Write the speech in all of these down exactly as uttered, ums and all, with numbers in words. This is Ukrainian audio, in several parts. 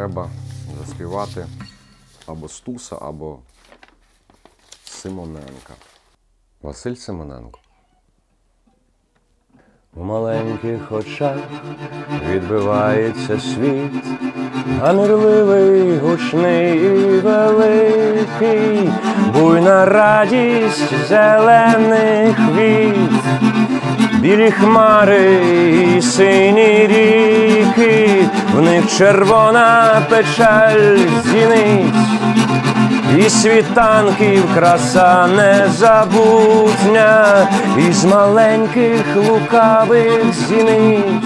треба заспівати або Стуса, або Симоненка. Василь Симоненко. В маленьких очах відбивається світ, ганерливий, гучний і великий, буйна радість зелених квіт, білі хмари і сині ріки, в них червона печаль зіниць, і світанків краса незабутня, із маленьких лукавих зіниць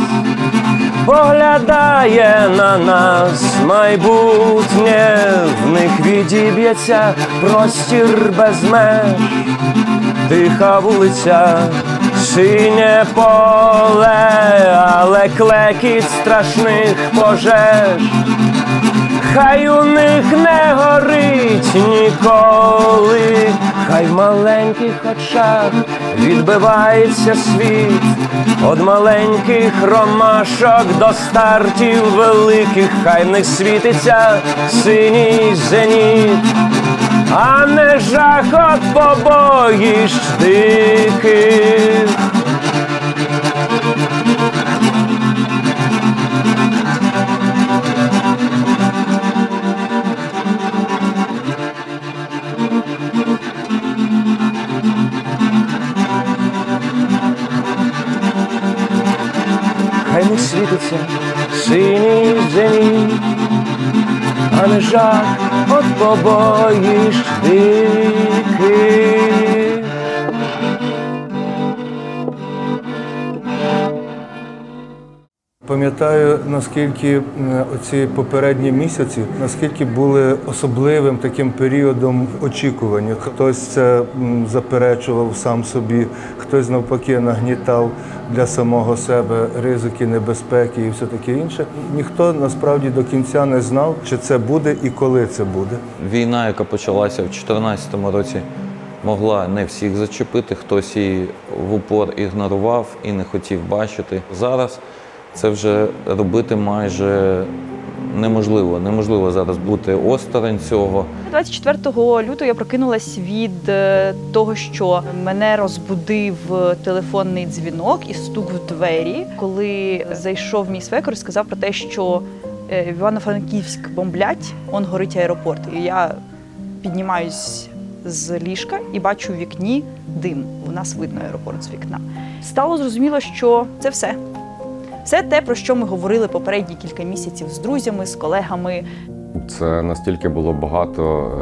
поглядає на нас майбутнє, в них відіб'ється простір без меж, тиха вулиця, синє поле, але клекіт страшних пожеж. Хай у них не горить ніколи, хай в маленьких очах відбивається світ, од маленьких ромашок до стартів великих, хай в них світиться синій зеніт, а не жах от побоїщ диких. Хай не світиться синій зеніт, а не жах от побоїщ диких. Пам'ятаю, наскільки оці попередні місяці, наскільки були особливим таким періодом очікування. Хтось це заперечував сам собі, хтось навпаки нагнітав для самого себе ризики, небезпеки і все таке інше. Ніхто насправді до кінця не знав, чи це буде і коли це буде. Війна, яка почалася в дві тисячі чотирнадцятому році, могла не всіх зачепити, хтось її в упор ігнорував і не хотів бачити. Зараз це вже робити майже неможливо. Неможливо зараз бути осторонь цього. двадцять четвертого лютого я прокинулась від того, що мене розбудив телефонний дзвінок і стук в двері. Коли зайшов мій свекор і сказав про те, що в Івано-Франківськ бомблять, он горить аеропорт. І я піднімаюсь з ліжка і бачу в вікні дим. У нас видно аеропорт з вікна. Стало зрозуміло, що це все. Все те, про що ми говорили попередні кілька місяців з друзями, з колегами. Це настільки було багато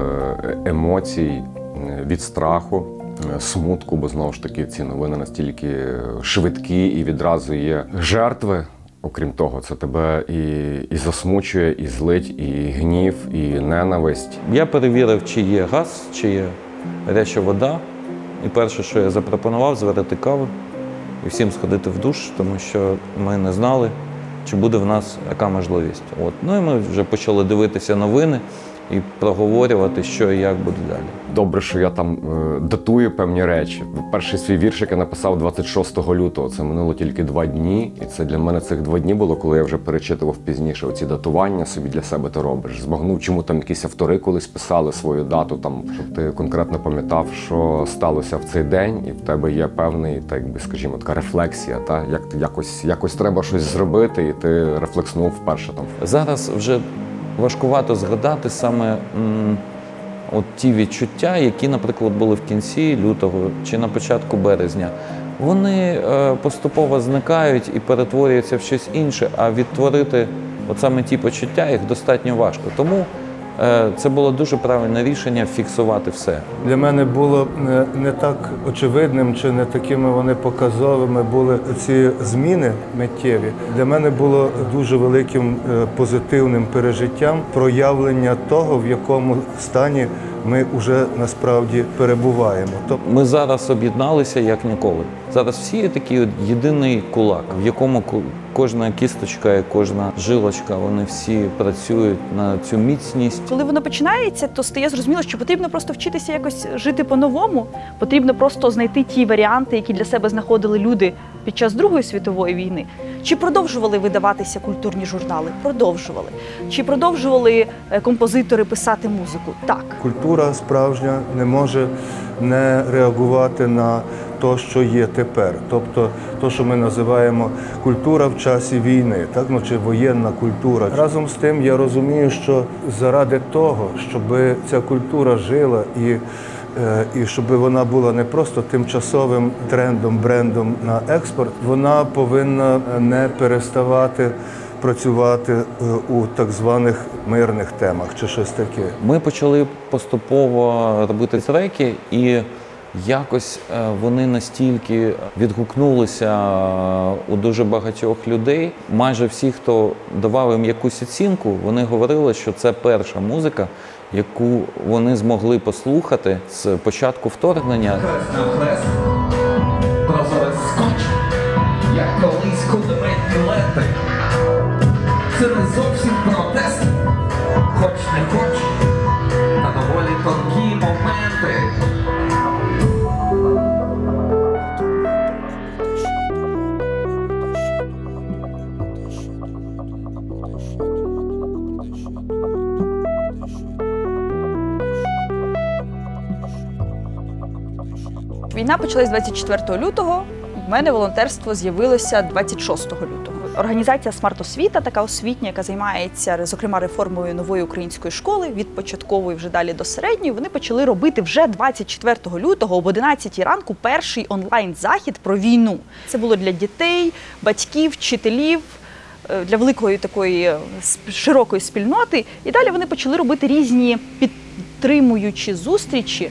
емоцій від страху, смутку, бо знову ж таки ці новини настільки швидкі і відразу є жертви. Окрім того, це тебе і, і засмучує, і злить, і гнів, і ненависть. Я перевірив, чи є газ, чи є гаряча вода. І перше, що я запропонував, зварити каву і всім сходити в душ, тому що ми не знали, чи буде в нас яка можливість. От. Ну і ми вже почали дивитися новини і проговорювати, що і як буде далі. Добре, що я там е, датую певні речі. Перший свій віршик я написав двадцять шостого лютого, це минуло тільки два дні. І це для мене цих два дні було, коли я вже перечитував пізніше оці датування, собі для себе ти робиш. Збагнув, чому там якісь автори колись писали свою дату, там, щоб ти конкретно пам'ятав, що сталося в цей день, і в тебе є певний, так би, скажімо, така рефлексія, та? Як якось, якось треба щось зробити, і ти рефлекснув вперше там. Зараз вже важкувато згадати саме м, от ті відчуття, які, наприклад, були в кінці лютого чи на початку березня. Вони е, поступово зникають і перетворюються в щось інше, а відтворити от саме ті почуття їх достатньо важко. Тому е, це було дуже правильне рішення фіксувати все. Для мене було не, не так очевидним, чи не такими вони показовими були ці зміни миттєві. Для мене було дуже великим е, позитивним пережиттям проявлення того, в якому стані ми вже насправді перебуваємо. Тобто ми зараз об'єдналися як ніколи. Зараз всі є такий от єдиний кулак, в якому кожна кісточка і кожна жилочка, вони всі працюють на цю міцність. Коли воно починається, то стає зрозуміло, що потрібно просто вчитися якось жити по-новому. Потрібно просто знайти ті варіанти, які для себе знаходили люди під час Другої світової війни. Чи продовжували видаватися культурні журнали? Продовжували. Чи продовжували композитори писати музику? Так. Культура справжня не може не реагувати на те, що є тепер. Тобто, те, що ми називаємо культура в часі війни, так? Ну, чи воєнна культура. Разом з тим, я розумію, що заради того, щоб ця культура жила і І щоб вона була не просто тимчасовим трендом, брендом на експорт, вона повинна не переставати працювати у так званих мирних темах чи щось таке. Ми почали поступово робити треки, і якось вони настільки відгукнулися у дуже багатьох людей. Майже всі, хто давав їм якусь оцінку, вони говорили, що це перша музика, яку вони змогли послухати з початку вторгнення. Хрест на хрест, прозорий скотч, як колись кулеметні ленти. Це не зовсім протест, хоч не хоч, та доволі тонкі моменти. Війна почалась двадцять четвертого лютого, в мене волонтерство з'явилося двадцять шостого лютого. Організація «Смарт-освіта», така освітня, яка займається, зокрема, реформою нової української школи, від початкової вже далі до середньої, вони почали робити вже двадцять четвертого лютого об одинадцятій ранку перший онлайн-захід про війну. Це було для дітей, батьків, вчителів, для великої такої широкої спільноти. І далі вони почали робити різні підтримуючі зустрічі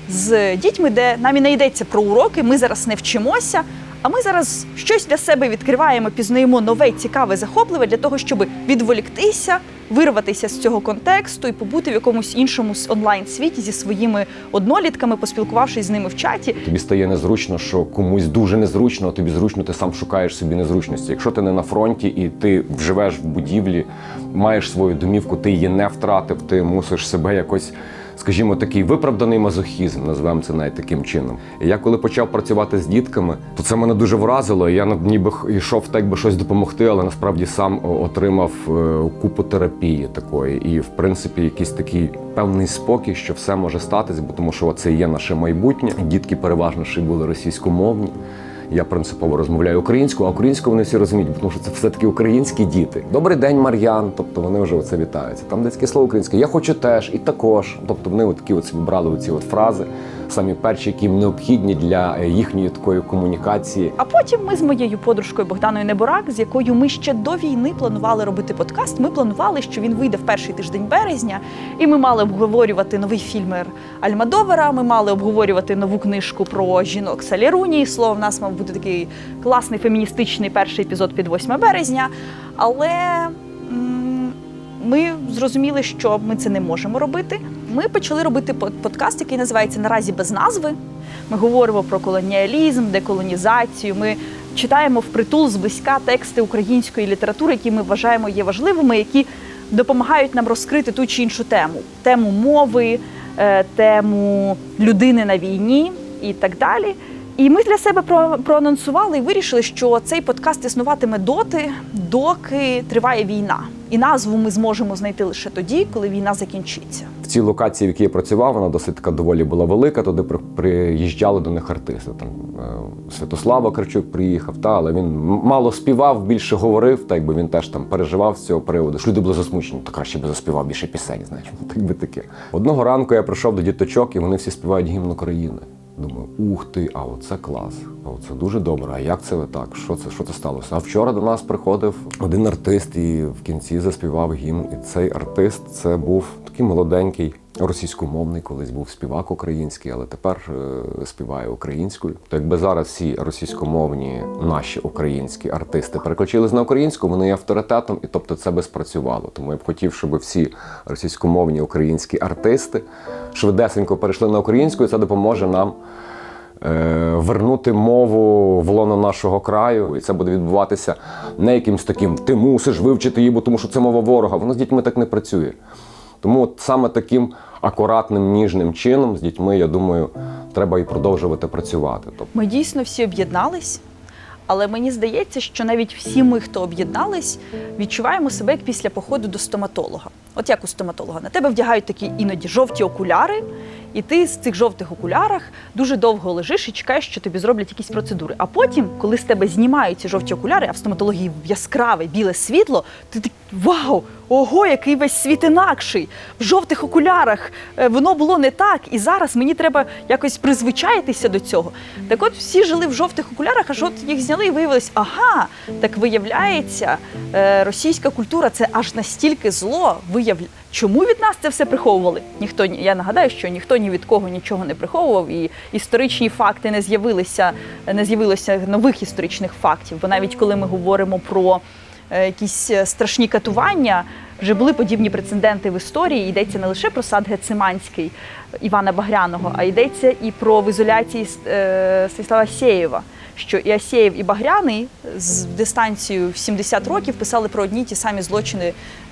з дітьми, де нам і не йдеться про уроки, ми зараз не вчимося, а ми зараз щось для себе відкриваємо, пізнаємо нове, цікаве, захопливе для того, щоб відволіктися, вирватися з цього контексту і побути в якомусь іншому онлайн-світі зі своїми однолітками, поспілкувавшись з ними в чаті. Тобі стає незручно, що комусь дуже незручно, а тобі зручно, ти сам шукаєш собі незручності. Якщо ти не на фронті і ти живеш в будівлі, маєш свою домівку, ти її не втратив, ти мусиш себе якось, скажімо, такий виправданий мазохізм, назвемо це навіть таким чином. І я коли почав працювати з дітками, то це мене дуже вразило. Я ніби йшов так би щось допомогти, але насправді сам отримав купу терапії такої. І, в принципі, якийсь такий певний спокій, що все може статись, бо тому що це є наше майбутнє. Дітки переважно ще були російськомовні. Я принципово розмовляю українською, а українською вони всі розуміють, тому що це все-таки українські діти. Добрий день, Мар'ян, тобто вони вже оце вітаються. Там десь таке слово українське, я хочу теж, і також. Тобто вони от такі от собі брали оці от фрази, самі перші, які їм необхідні для їхньої такої комунікації. А потім ми з моєю подружкою Богданою Неборак, з якою ми ще до війни планували робити подкаст, ми планували, що він вийде в перший тиждень березня, і ми мали обговорювати новий фільм Альмодовара, ми мали обговорювати нову книжку про жінок Салі Руні. Слово, в нас мав бути такий класний феміністичний перший епізод під восьме березня, але ми зрозуміли, що ми це не можемо робити. Ми почали робити подкаст, який називається «Наразі без назви». Ми говоримо про колоніалізм, деколонізацію, ми читаємо впритул зблизька тексти української літератури, які ми вважаємо є важливими, які допомагають нам розкрити ту чи іншу тему. Тему мови, тему людини на війні і так далі. І ми для себе проанонсували і вирішили, що цей подкаст існуватиме доти, доки триває війна. І назву ми зможемо знайти лише тоді, коли війна закінчиться. В цій локації, в якій я працював, вона досить така доволі була велика, туди приїжджали до них артисти. Там Святослав Карчук приїхав, та, але він мало співав, більше говорив, так би він теж там переживав з цього приводу. Що люди були засмучені, то краще би заспівав більше пісень, знаєш, так би таке. Одного ранку я прийшов до діточок, і вони всі співають гімн України. Думаю, ух ти, а оце клас, а оце дуже добре, а як це ви так, що це, що це сталося? А вчора до нас приходив один артист і в кінці заспівав гімн, і цей артист, це був такий молоденький, російськомовний, колись був співак український, але тепер е, співає українською. То якби зараз всі російськомовні наші українські артисти переключились на українську, вони є авторитетом, і тобто це би спрацювало. Тому я б хотів, щоб всі російськомовні українські артисти швидесенько перейшли на українську, і це допоможе нам е, вернути мову в лоно нашого краю. І це буде відбуватися не якимось таким «ти мусиш вивчити її, бо тому що це мова ворога». Воно з дітьми так не працює. Тому от саме таким акуратним, ніжним чином з дітьми, я думаю, треба і продовжувати працювати. Ми дійсно всі об'єднались, Але мені здається, що навіть всі ми, хто об'єднались, відчуваємо себе як після походу до стоматолога. От як у стоматолога. На тебе вдягають такі іноді жовті окуляри, і ти з цих жовтих окулярах дуже довго лежиш і чекаєш, що тобі зроблять якісь процедури. А потім, коли з тебе знімають ці жовті окуляри, а в стоматології яскраве біле світло, ти такий: вау, ого, який весь світ інакший. В жовтих окулярах воно було не так, і зараз мені треба якось призвичаїтися до цього. Так от всі жили в жовтих окулярах, аж от їх зняли і виявилось: ага, так виявляється, російська культура – це аж настільки зло. Виявля... Чому від нас це все приховували? Ніхто, я нагадаю, що ніхто ні від кого нічого не приховував, і історичні факти не з'явилися, не з'явилося нових історичних фактів. Бо навіть коли ми говоримо про якісь страшні катування, вже були подібні прецеденти в історії. Йдеться не лише про сад Гециманський Івана Багряного, а йдеться і про в ізоляції Станіслава Асєєва, що і Асєєв, і Багряний з дистанцією в сімдесят років писали про одні й ті самі злочини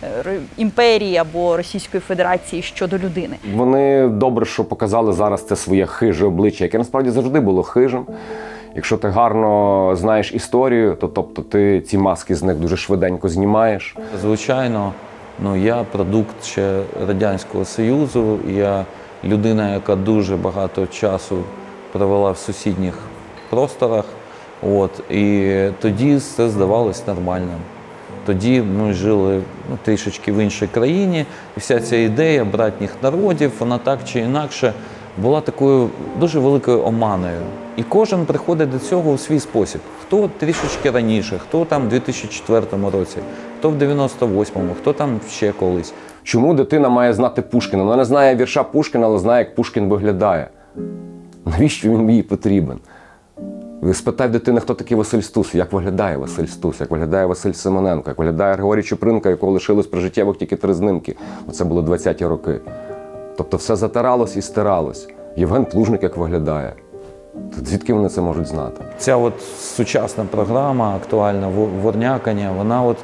імперії або Російської Федерації щодо людини. Вони добре, що показали зараз це своє хиже обличчя, яке насправді завжди було хижим. Якщо ти гарно знаєш історію, то тобто ти ці маски з них дуже швиденько знімаєш. Звичайно, ну, я продукт ще Радянського Союзу, я людина, яка дуже багато часу провела в сусідніх просторах, от, і тоді все здавалось нормальним. Тоді ми жили ну, трішечки в іншій країні, і вся ця ідея братніх народів, вона так чи інакше була такою дуже великою оманою. І кожен приходить до цього у свій спосіб. Хто трішечки раніше, хто там в дві тисячі четвертому році, хто в дев'яносто восьмому, хто там ще колись. Чому дитина має знати Пушкіна? Вона не знає вірша Пушкіна, але знає, як Пушкін виглядає. Навіщо він їй потрібен? Ви спитай дитини, хто такий Василь Стус, як виглядає Василь Стус, як виглядає Василь Симоненко, як виглядає Григорій Чупринка, якого лишилось прижиттєвих тільки три знимки. Оце було двадцяті роки. Тобто все затиралось і стиралось. Євген Плужник як виглядає. Звідки вони це можуть знати? Ця от сучасна програма, актуальна ворнякання, вона от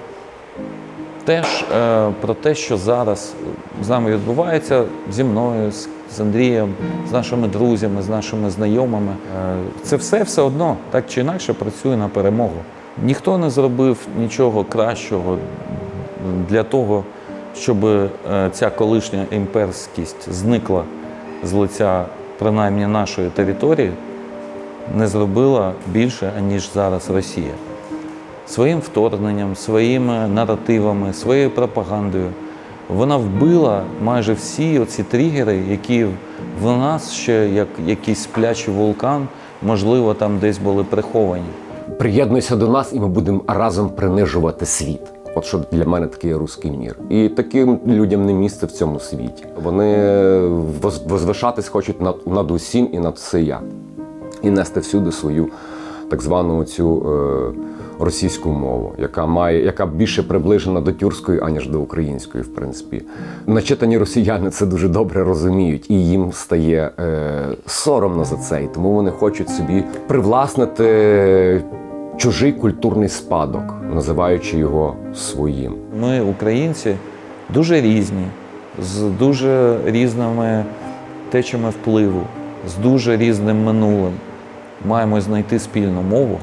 теж е, про те, що зараз з нами відбувається, зі мною, з, з Андрієм, з нашими друзями, з нашими знайомими. Е, це все все одно, так чи інакше, працює на перемогу. Ніхто не зробив нічого кращого для того, щоб е, ця колишня імперськість зникла з лиця, принаймні, нашої території, не зробила більше, аніж зараз Росія. Своїм вторгненням, своїми наративами, своєю пропагандою. Вона вбила майже всі оці тригери, які в нас ще, як якийсь сплячий вулкан, можливо, там десь були приховані. Приєднуйся до нас, і ми будемо разом принижувати світ. От що для мене такий руський мір. І таким людям не місце в цьому світі. Вони возвишатись хочуть над, над усім і над всея. І нести всюди свою так звану цю е, російську мову, яка має, яка більше приближена до тюркської, аніж до української, в принципі. Начитані росіяни це дуже добре розуміють, і їм стає е, соромно за це. І тому вони хочуть собі привласнити чужий культурний спадок, називаючи його своїм. Ми, українці, дуже різні, з дуже різними течами впливу, з дуже різним минулим. Маємо знайти спільну мову,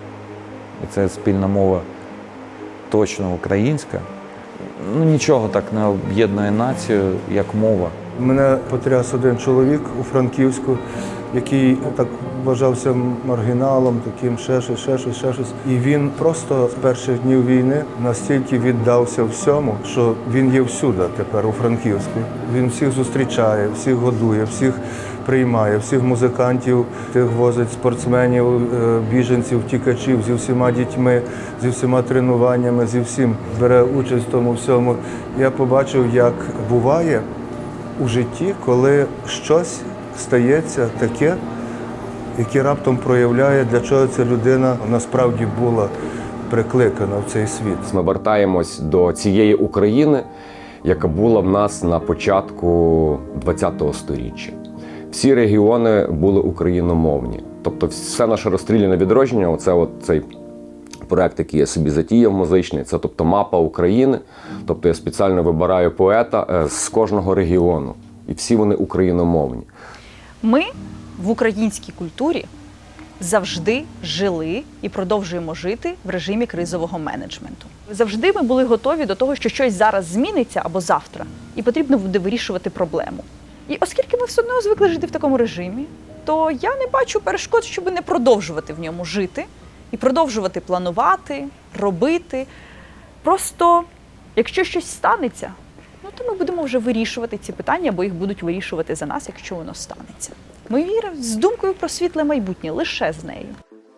і це спільна мова точно українська. Ну, нічого так не об'єднує націю, як мова. Мене потряс один чоловік у Франківську, який так вважався маргіналом, таким ще щось, ще щось, ще щось. І він просто з перших днів війни настільки віддався всьому, що він є всюди тепер у Франківську. Він всіх зустрічає, всіх годує, всіх приймає, всіх музикантів, тих возить спортсменів, біженців, втікачів зі всіма дітьми, зі всіма тренуваннями, зі всім бере участь в тому всьому. Я побачив, як буває у житті, коли щось стається таке, яке раптом проявляє, для чого ця людина насправді була прикликана в цей світ. Ми вертаємось до цієї України, яка була в нас на початку ХХ століття. Всі регіони були україномовні. Тобто все наше розстріляне відродження, оце от цей проект, який я собі затіяв музичний, це тобто мапа України. Тобто я спеціально вибираю поета з кожного регіону. І всі вони україномовні. Ми в українській культурі завжди жили і продовжуємо жити в режимі кризового менеджменту. Завжди ми були готові до того, що щось зараз зміниться або завтра, і потрібно буде вирішувати проблему. І оскільки ми все одно звикли жити в такому режимі, то я не бачу перешкод, щоб не продовжувати в ньому жити і продовжувати планувати, робити. Просто, якщо щось станеться, ну, то ми будемо вже вирішувати ці питання, бо їх будуть вирішувати за нас, якщо воно станеться. Ми віримо з думкою про світле майбутнє, лише з нею.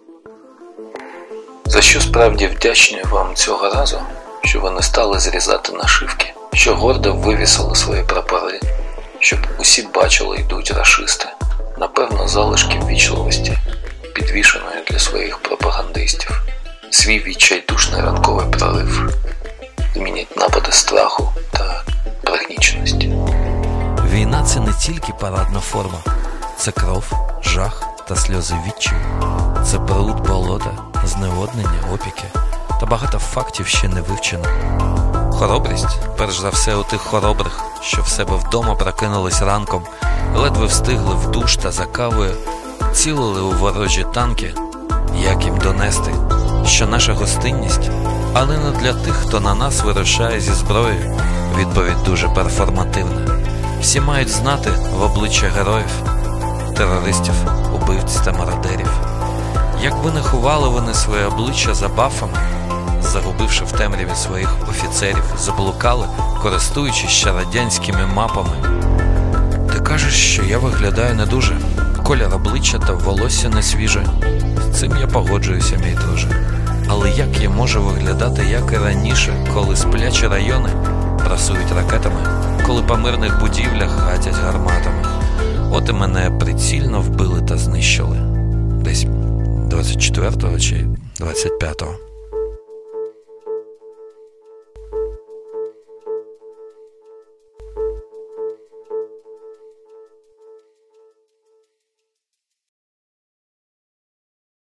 За що справді вдячні вам цього разу, що ви не стали зрізати нашивки, що гордо вивісили свої прапори, щоб усі бачили, йдуть рашисти, напевно, залишки ввічливості, підвішеної для своїх пропагандистів, свій відчайдушний ранковий прорив, змінять напади страху та пригніченості. Війна – це не тільки парадна форма, це кров, жах та сльози відчаю, це бруд, болота, зневоднення, опіки та багато фактів ще не вивчено. Хоробрість, перш за все у тих хоробрих, що в себе вдома прокинулись ранком, ледве встигли в душ та за кавою, цілили у ворожі танки. Як їм донести, що наша гостинність, але не для тих, хто на нас вирушає зі зброєю, відповідь дуже перформативна. Всі мають знати в обличчя героїв, терористів, убивць та мародерів. Якби не ховали вони своє обличчя за бафами, загубивши в темряві своїх офіцерів, заблукали, користуючись ще радянськими мапами. Ти кажеш, що я виглядаю не дуже. Колір обличчя та волосся не свіже. З цим я погоджуюся, мій друже. Але як я можу виглядати, як і раніше, коли сплячі райони прасують ракетами, коли по мирних будівлях гатять гарматами? От і мене прицільно вбили та знищили. Десь двадцять четвертого чи двадцять п'ятого.